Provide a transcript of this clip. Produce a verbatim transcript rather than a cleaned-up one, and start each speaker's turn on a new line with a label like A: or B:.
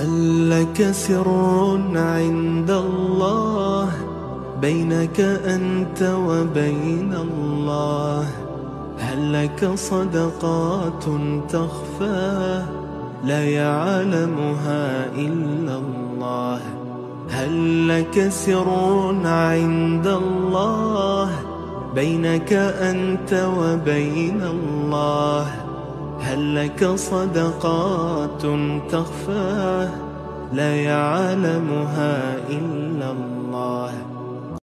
A: هل لك سر عند الله بينك أنت وبين الله؟ هل لك صدقات تخفى لا يعلمها إلا الله؟ هل لك سر عند الله بينك أنت وبين الله؟ هل لك صدقات تخفى لا يعلمها إلا الله؟